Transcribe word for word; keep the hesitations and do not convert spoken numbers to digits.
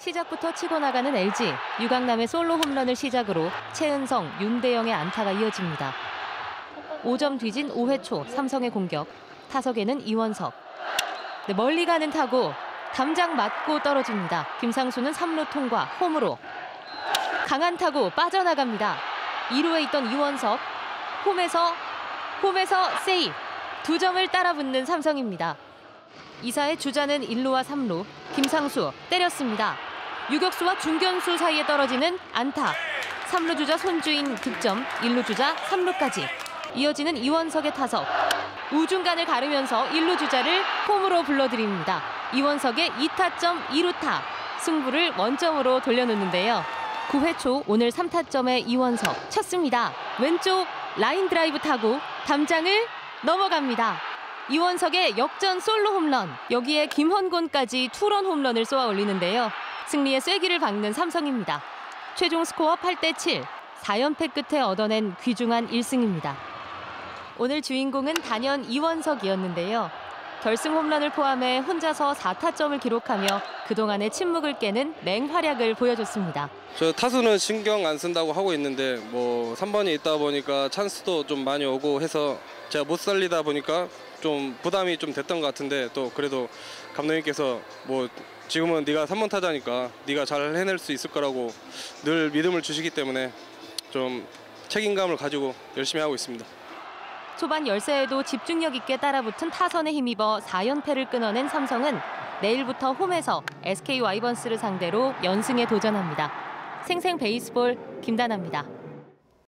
시작부터 치고 나가는 엘지, 유강남의 솔로 홈런을 시작으로 최은성, 윤대영의 안타가 이어집니다. 오 점 뒤진 오 회 초 삼성의 공격, 타석에는 이원석. 네, 멀리 가는 타구, 담장 맞고 떨어집니다. 김상수는 삼 루 통과, 홈으로. 강한 타구 빠져나갑니다. 이 루에 있던 이원석, 홈에서, 홈에서 세이브. 두 점을 따라붙는 삼성입니다. 이사의 주자는 일 루와 삼 루, 김상수 때렸습니다. 유격수와 중견수 사이에 떨어지는 안타. 삼 루 주자 손주인 득점, 일 루 주자 삼 루까지. 이어지는 이원석의 타석. 우중간을 가르면서 일 루 주자를 홈으로 불러들입니다. 이원석의 이 타점 이 루타. 승부를 원점으로 돌려놓는데요. 구 회 초 오늘 삼 타점의 이원석 쳤습니다. 왼쪽 라인 드라이브 타고 담장을 넘어갑니다. 이원석의 역전 솔로 홈런. 여기에 김헌곤까지 투런 홈런을 쏘아 올리는데요. 승리의 쐐기를 박는 삼성입니다. 최종 스코어 팔 대 칠. 사 연패 끝에 얻어낸 귀중한 일 승입니다. 오늘 주인공은 단연 이원석이었는데요. 결승 홈런을 포함해 혼자서 사 타점을 기록하며 그동안의 침묵을 깨는 맹활약을 보여줬습니다. 저 타수는 신경 안 쓴다고 하고 있는데 뭐 삼 번이 있다 보니까 찬스도 좀 많이 오고 해서 제가 못 살리다 보니까 좀 부담이 좀 됐던 것 같은데, 또 그래도 감독님께서 뭐 지금은 네가 삼 번 타자니까 네가 잘 해낼 수 있을 거라고 늘 믿음을 주시기 때문에 좀 책임감을 가지고 열심히 하고 있습니다. 초반 열세에도 집중력 있게 따라붙은 타선에 힘입어 사 연패를 끊어낸 삼성은 내일부터 홈에서 에스케이 와이번스를 상대로 연승에 도전합니다. 생생 베이스볼 김다나입니다.